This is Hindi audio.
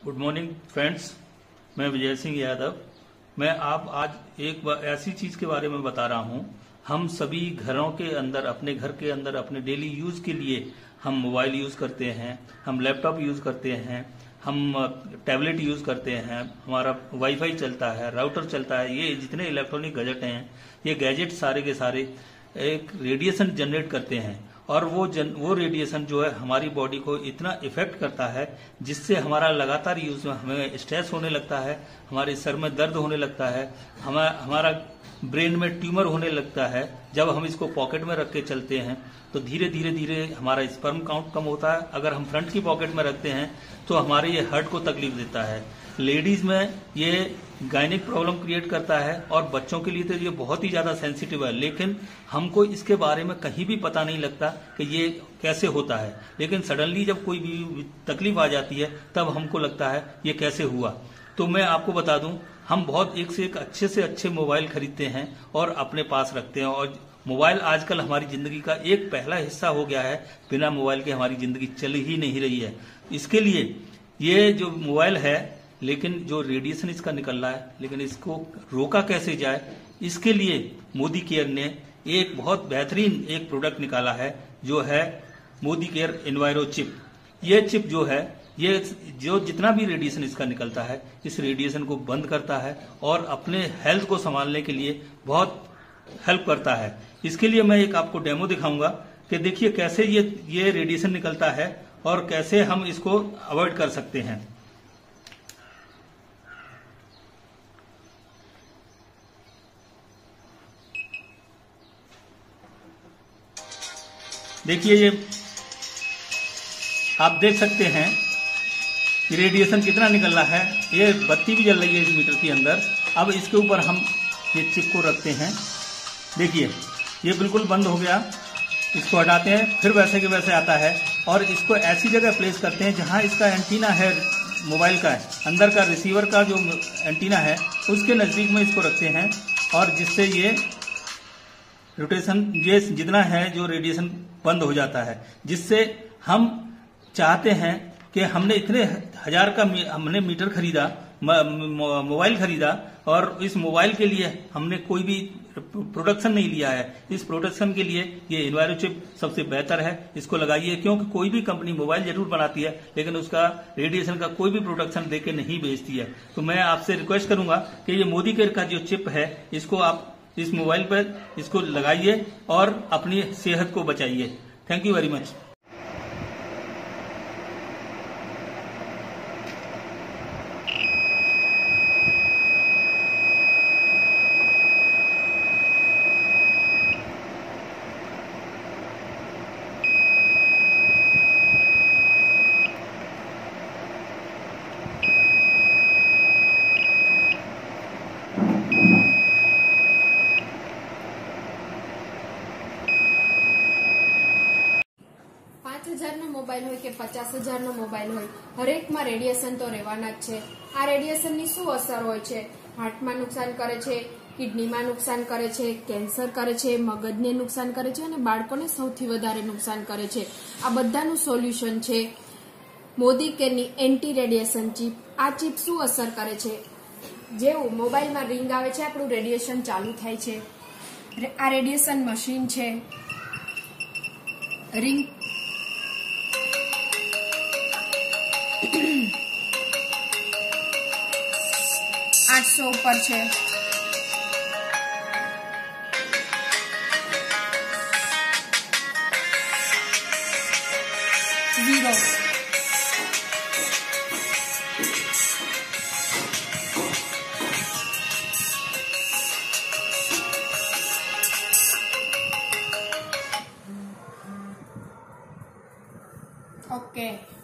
Good morning friends. मैं विजय सिंह यादव। मैं आप आज एक ऐसी चीज के बारे में बता रहा हूं। हम सभी घरों के अंदर, अपने घर के अंदर, अपने डेली यूज के लिए हम मोबाइल यूज करते हैं, हम लैपटॉप यूज करते हैं, हम टैबलेट यूज करते हैं, हमारा वाईफाई चलता है, राउटर चलता है। ये जितने इलेक्ट्रॉनिक गैजेट हैं, ये गैजेट सारे के सारे एक रेडिएशन जनरेट करते हैं और वो रेडिएशन जो है हमारी बॉडी को इतना इफेक्ट करता है जिससे हमारा लगातार यूज में हमें स्ट्रेस होने लगता है, हमारे सर में दर्द होने लगता है, हमारा ब्रेन में ट्यूमर होने लगता है। जब हम इसको पॉकेट में रख के चलते हैं तो धीरे धीरे धीरे हमारा स्पर्म काउंट कम होता है। अगर हम फ्रंट की पॉकेट में रखते हैं तो हमारे ये हार्ट को तकलीफ देता है। लेडीज में ये गायनिक प्रॉब्लम क्रिएट करता है और बच्चों के लिए तो ये बहुत ही ज्यादा सेंसिटिव है, लेकिन हमको इसके बारे में कहीं भी पता नहीं लगता कि ये कैसे होता है। लेकिन सडनली जब कोई भी तकलीफ आ जाती है तब हमको लगता है ये कैसे हुआ। तो मैं आपको बता दूं, हम बहुत एक से एक अच्छे मोबाइल खरीदते हैं और अपने पास रखते हैं, और मोबाइल आजकल हमारी जिंदगी का एक पहला हिस्सा हो गया है। बिना मोबाइल के हमारी जिंदगी चल ही नहीं रही है। इसके लिए ये जो मोबाइल है, लेकिन जो रेडिएशन इसका निकल रहा है, लेकिन इसको रोका कैसे जाए, इसके लिए मोदी केयर ने एक बहुत बेहतरीन एक प्रोडक्ट निकाला है जो है मोदी केयर एनवायरो चिप। ये चिप जो है, ये जो जितना भी रेडिएशन इसका निकलता है, इस रेडिएशन को बंद करता है और अपने हेल्थ को संभालने के लिए बहुत हेल्प करता है। इसके लिए मैं एक आपको डेमो दिखाऊंगा कि देखिए कैसे ये रेडिएशन निकलता है और कैसे हम इसको अवॉइड कर सकते हैं। देखिए ये आप देख सकते हैं कि रेडिएशन कितना निकल रहा है। ये बत्ती भी जल रही है इस मीटर के अंदर। अब इसके ऊपर हम ये चिप को रखते हैं। देखिए ये बिल्कुल बंद हो गया। इसको हटाते हैं, फिर वैसे के वैसे आता है और इसको ऐसी जगह प्लेस करते हैं जहां इसका एंटीना है, मोबाइल का अंदर का रिसीवर का जो एंटीना है उसके नजदीक में इसको रखते हैं, और जिससे ये रोटेशन ये जितना है जो रेडिएशन बंद हो जाता है। जिससे हम चाहते हैं कि हमने इतने हजार का हमने मीटर खरीदा, मोबाइल खरीदा, और इस मोबाइल के लिए हमने कोई भी प्रोडक्शन नहीं लिया है। इस प्रोडक्शन के लिए ये एनवायरो चिप सबसे बेहतर है। इसको लगाइए, क्योंकि कोई भी कंपनी मोबाइल जरूर बनाती है लेकिन उसका रेडिएशन का कोई भी प्रोडक्शन देके नहीं बेचती है। तो मैं आपसे रिक्वेस्ट करूंगा कि ये मोदी केयर का जो चिप है, इसको आप इस मोबाइल पर इसको लगाइए और अपनी सेहत को बचाइए। Thank you very much. Mobile હોય કે 50,000નો મોબાઈલ હોય, હરેકમાં રેડિયેશન તો રહેવાના જ છે। આ રેડિયેશનની શું અસર હોય છે? હાર્ટમાં નુકસાન કરે છે, કિડનીમાં નુકસાન કરે છે, કેન્સર કરે છે, મગજને નુકસાન કરે છે અને બાળકોને સૌથી વધારે નુકસાન કરે છે। આ બધાનું સોલ્યુશન છે મોદી કેરની એન્ટી રેડિયેશન ચીપ। આ ચીપ શું અસર કરે છે? જેવું મોબાઈલમાં રિંગ આવે છે, આપણું રેડિયેશન ચાલુ થાય છે। આ રેડિયેશન મશીન છે। રિંગ 800 ઉપર છે। 0 ઓકે।